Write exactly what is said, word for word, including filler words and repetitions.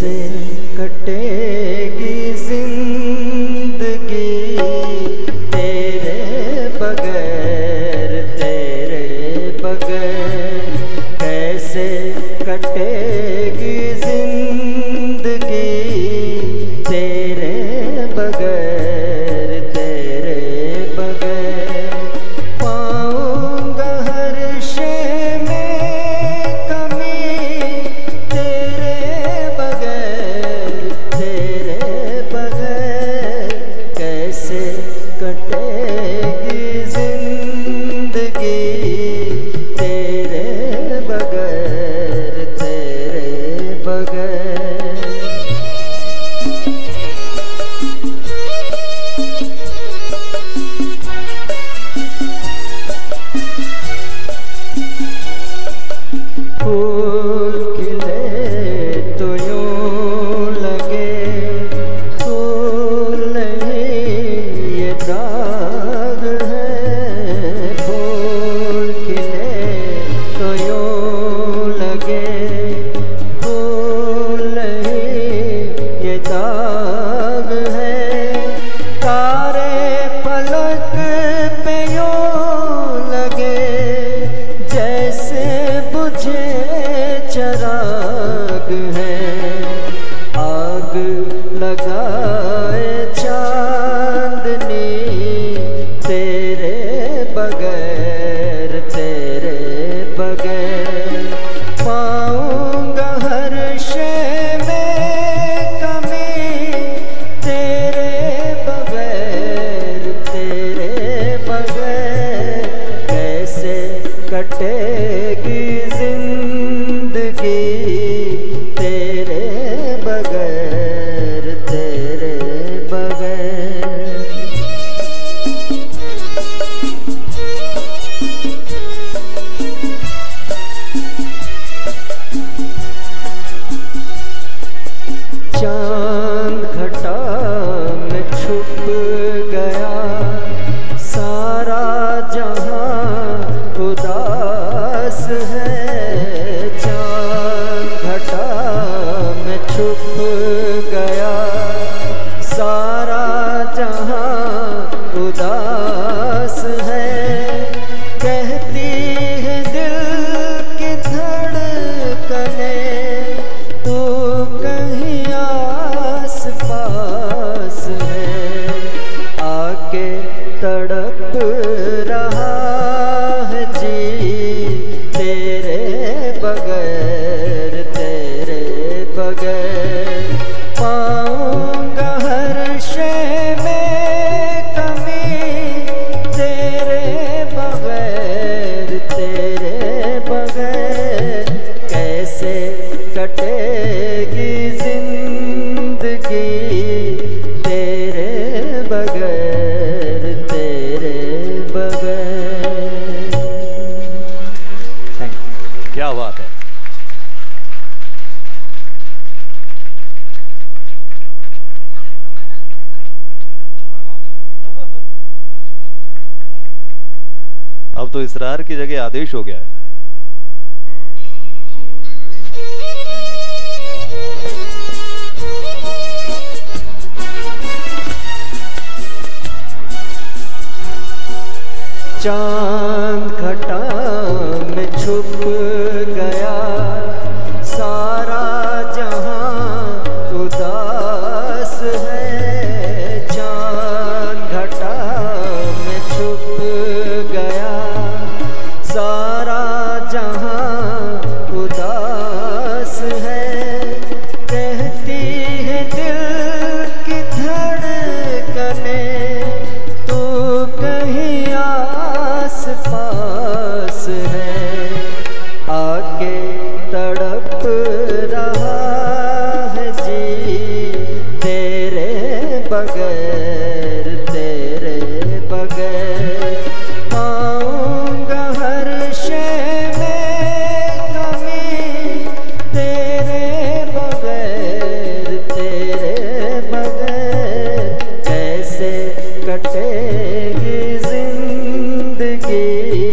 कैसे कटेगी जिंदगी तेरे बगैर, तेरे बगैर कैसे कटेगी जिंदगी तेरे बगैर, तेरे बगैर पाऊंगा हर शय में कमी तेरे बगैर, तेरे बगैर कैसे कटेगी जिंदगी तेरे बगैर, तेरे बगैर। फूल खिले तो यूं लगे फूल नहीं ये दाग है, फूल खिले तो यूं लगे फूल नहीं ये दाग है, तारे पलक पे यूं लगे जैसे बुझे चराग है, आग लगाए चांदनी तेरे बगैर, तेरे बगैर पाऊंगा हर शय में कमी तेरे बगैर, तेरे बगैर कैसे कटेगी जिंदगी तेरे बगैर, तेरे बगैर। चांद घटा में छुप गया सारा जहां उदास है, चांद घटा में छुप गया सारा जहां उदास है, कहती है दिल की धड़कने तू कहीं आस पास है, आके तड़प रहा है जी तेरे बगैर, तेरे बगैर पाऊंगा हर शय में कमी तेरे बगैर, तेरे बगैर कैसे कटेगी जिंदगी तेरे बगैर, तेरे बगैर। क्या बात है। अब तो इसरार की जगह आदेश हो गया है। चांद घटा में छुप गया सारा जहां उदास है, चांद घटा में छुप गया सारा जहां उदास है, कहती है दिल की धड़कने तू कहीं आस पास है, आके तड़प रहा है जी तेरे बगैर, तेरे बगैर पाऊंगा हर शय में कमी तेरे बगैर, तेरे बगैर कैसे कटेगी जिंदगी